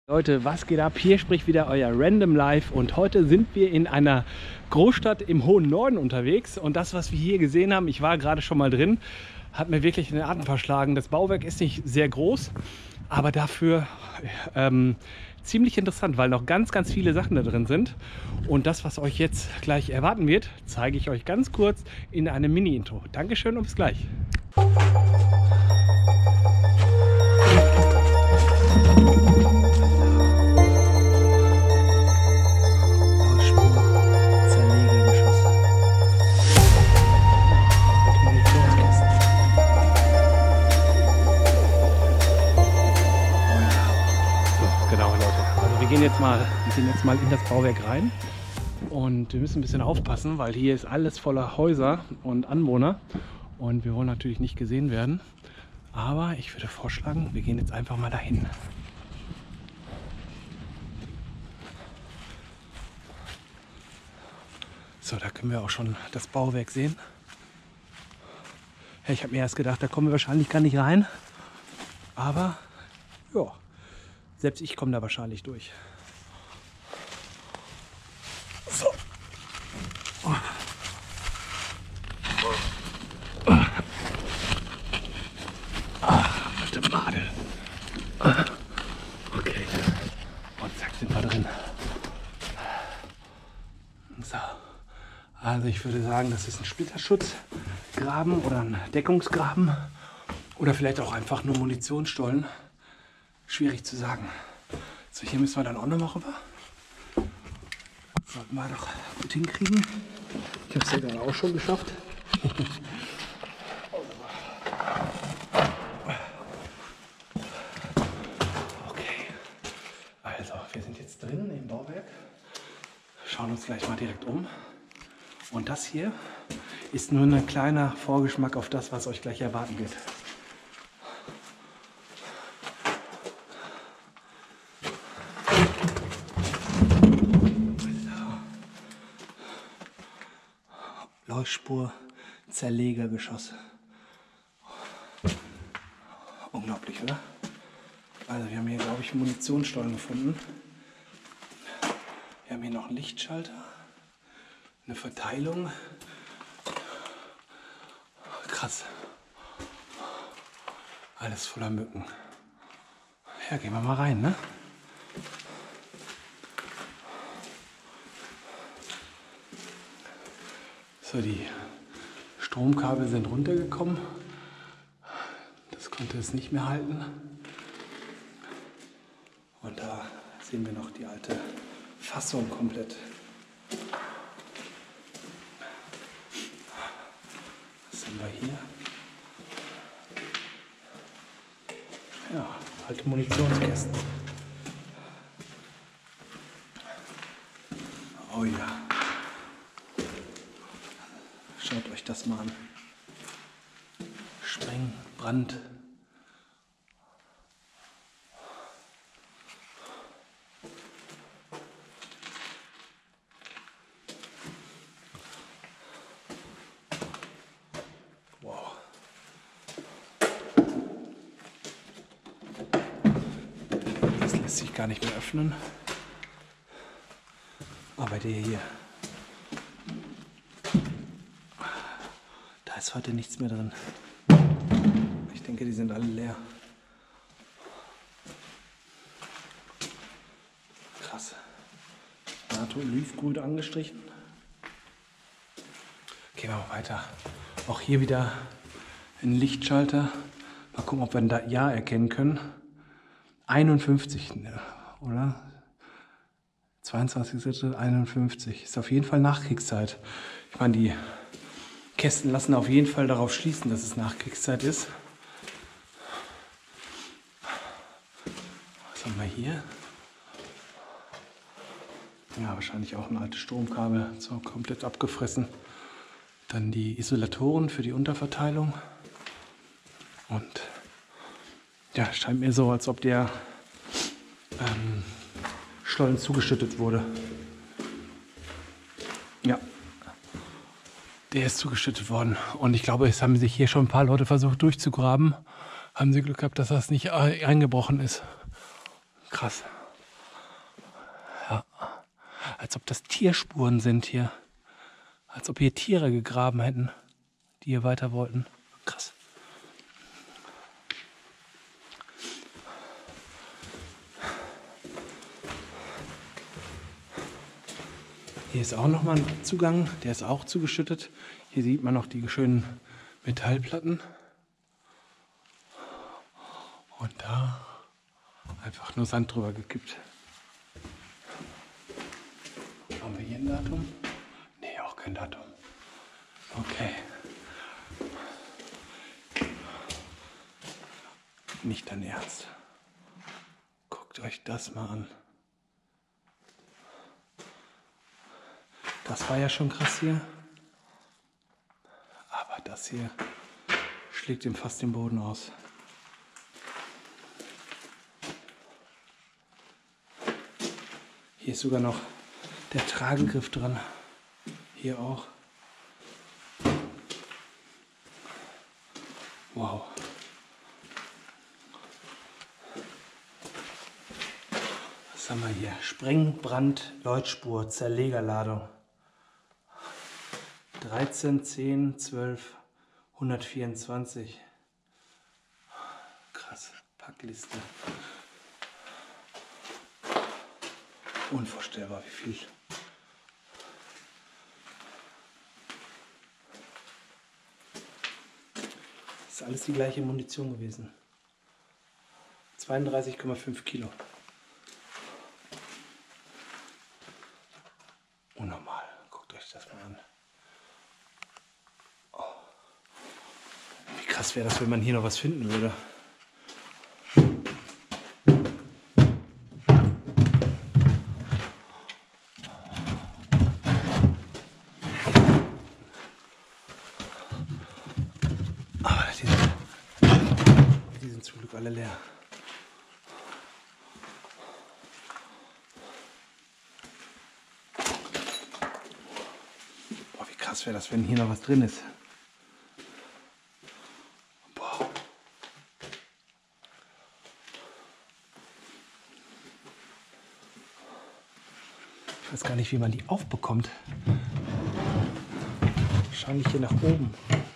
Leute, was geht ab? Hier spricht wieder euer Random Life und heute sind wir in einer Großstadt im hohen Norden unterwegs und das, was wir hier gesehen haben, ich war gerade schon mal drin, hat mir wirklich in den Atem verschlagen. Das Bauwerk ist nicht sehr groß, aber dafür ziemlich interessant, weil noch ganz viele Sachen da drin sind und das, was euch jetzt gleich erwarten wird, zeige ich euch ganz kurz in einem Mini-Intro. Dankeschön und bis gleich. Wir gehen jetzt mal in das Bauwerk rein und wir müssen ein bisschen aufpassen, weil hier ist alles voller Häuser und Anwohner und wir wollen natürlich nicht gesehen werden. Aber ich würde vorschlagen, wir gehen jetzt einfach mal dahin. So, da können wir auch schon das Bauwerk sehen. Ja, ich habe mir erst gedacht, da kommen wir wahrscheinlich gar nicht rein. Aber ja, selbst ich komme da wahrscheinlich durch. So. Alte Made. Okay. Und zack, sind wir drin. So. Also ich würde sagen, das ist ein Splitterschutzgraben oder ein Deckungsgraben. Oder vielleicht auch einfach nur Munitionsstollen. Schwierig zu sagen. So, hier müssen wir dann auch noch mal rüber. Sollten wir doch gut hinkriegen. Ich habe es ja gerade auch schon geschafft. Okay, also wir sind jetzt drin im Bauwerk. Schauen uns gleich mal direkt um. Und das hier ist nur ein kleiner Vorgeschmack auf das, was euch gleich erwarten wird. Leuchtspur, Zerlegergeschoss. Unglaublich, oder? Also wir haben hier, glaube ich, Munitionsstollen gefunden. Wir haben hier noch einen Lichtschalter, eine Verteilung. Krass. Alles voller Mücken. Ja, gehen wir mal rein, ne? So, die Stromkabel sind runtergekommen. Das konnte es nicht mehr halten. Und da sehen wir noch die alte Fassung komplett. Was haben wir hier? Ja, alte Munitionskästen. Oh ja. Schaut euch das mal an. Sprengbrand. Wow. Das lässt sich gar nicht mehr öffnen. Aber der hier. Da ist heute nichts mehr drin. Ich denke, die sind alle leer. Krass. NATO Olivgrün angestrichen. Gehen wir mal weiter. Auch hier wieder ein Lichtschalter. Mal gucken, ob wir da Ja erkennen können. 51, oder? 22.51. Ist auf jeden Fall Nachkriegszeit. Ich meine, die Kästen lassen auf jeden Fall darauf schließen, dass es Nachkriegszeit ist. Was haben wir hier? Ja, wahrscheinlich auch ein altes Stromkabel, so komplett abgefressen. Dann die Isolatoren für die Unterverteilung. Und ja, scheint mir so, als ob der Stollen zugeschüttet wurde. Ja. Der ist zugeschüttet worden. Und ich glaube, es haben sich hier schon ein paar Leute versucht durchzugraben. Haben sie Glück gehabt, dass das nicht eingebrochen ist. Krass. Als ob das Tierspuren sind hier. Als ob hier Tiere gegraben hätten, die hier weiter wollten. Krass. Hier ist auch nochmal ein Zugang, der ist auch zugeschüttet. Hier sieht man noch die schönen Metallplatten. Und da einfach nur Sand drüber gekippt. Haben wir hier ein Datum? Nee, auch kein Datum. Okay. Nicht dein Ernst. Guckt euch das mal an. Das war ja schon krass hier. Aber das hier schlägt ihm fast den Boden aus. Hier ist sogar noch der Tragegriff dran. Hier auch. Wow. Was haben wir hier? Sprengbrand, Läutspur, Zerlegerladung. 13, 10, 12, 124. Krass, Packliste. Unvorstellbar, wie viel. Das ist alles die gleiche Munition gewesen. 32,5 Kilo. Unnormal. Guckt euch das mal an. Oh. Wie krass wäre das, wenn man hier noch was finden würde. Die sind zum Glück alle leer. Boah, wie krass wäre das, wenn hier noch was drin ist. Boah. Ich weiß gar nicht, wie man die aufbekommt. Wahrscheinlich hier nach oben.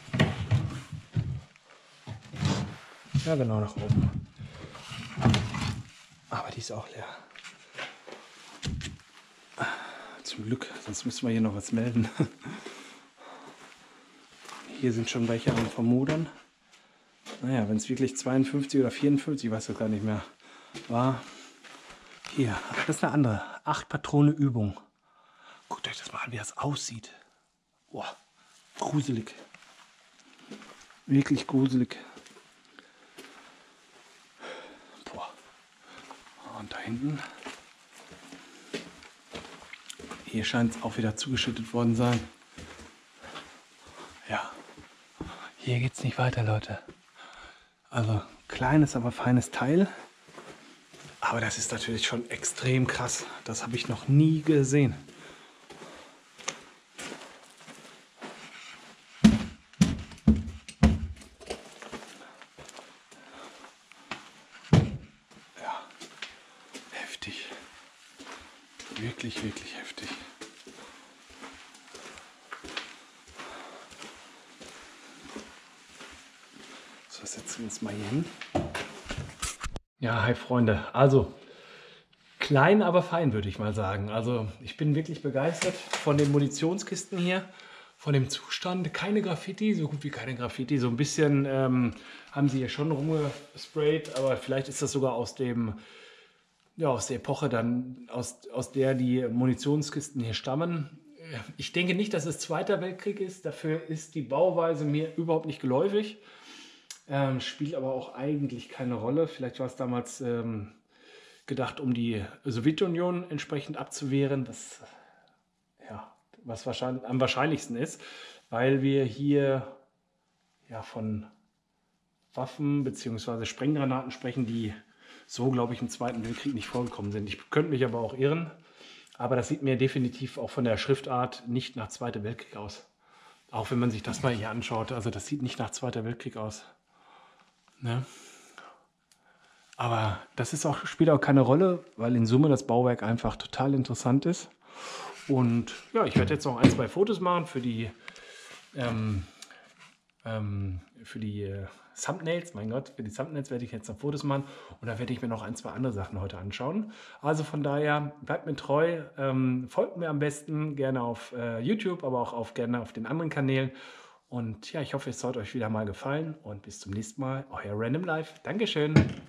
Ja, genau, nach oben. Aber die ist auch leer. Zum Glück, sonst müssen wir hier noch was melden. Hier sind schon welche am Vermodern. Naja, wenn es wirklich 52 oder 54, ich weiß das gar nicht mehr, war. Hier, das ist eine andere. 8 Patrone Übung. Guckt euch das mal an, wie das aussieht. Boah, gruselig. Wirklich gruselig. Und da hinten, hier scheint es auch wieder zugeschüttet worden sein. Ja, hier geht es nicht weiter, Leute. Also kleines, aber feines Teil. Aber das ist natürlich schon extrem krass. Das habe ich noch nie gesehen. Wirklich, wirklich heftig. So, setzen wir uns mal hier hin. Ja, hi Freunde. Also, klein, aber fein, würde ich mal sagen. Also, ich bin wirklich begeistert von den Munitionskisten hier, von dem Zustand. Keine Graffiti, so gut wie keine Graffiti. So ein bisschen haben sie hier schon rumgesprayt, aber vielleicht ist das sogar aus dem... Ja, aus der Epoche dann, aus der die Munitionskisten hier stammen. Ich denke nicht, dass es Zweiter Weltkrieg ist. Dafür ist die Bauweise mir überhaupt nicht geläufig. Spielt aber auch eigentlich keine Rolle. Vielleicht war es damals gedacht, um die Sowjetunion entsprechend abzuwehren. Das, ja, was wahrscheinlich, am wahrscheinlichsten ist, weil wir hier ja, von Waffen bzw. Sprenggranaten sprechen, die so, glaube ich, im Zweiten Weltkrieg nicht vorgekommen sind. Ich könnte mich aber auch irren, aber das sieht mir definitiv auch von der Schriftart nicht nach Zweiter Weltkrieg aus. Auch wenn man sich das mal hier anschaut, also das sieht nicht nach Zweiter Weltkrieg aus. Ne? Aber das ist auch, spielt auch keine Rolle, weil in Summe das Bauwerk einfach total interessant ist. Und ja, ich werde jetzt noch ein, zwei Fotos machen für die Thumbnails. Mein Gott, für die Thumbnails werde ich jetzt noch Fotos machen und da werde ich mir noch ein, zwei andere Sachen heute anschauen. Also von daher, bleibt mir treu, folgt mir am besten gerne auf YouTube, aber auch gerne auf den anderen Kanälen. Und ja, ich hoffe, es hat euch wieder mal gefallen und bis zum nächsten Mal, euer Random Life. Dankeschön.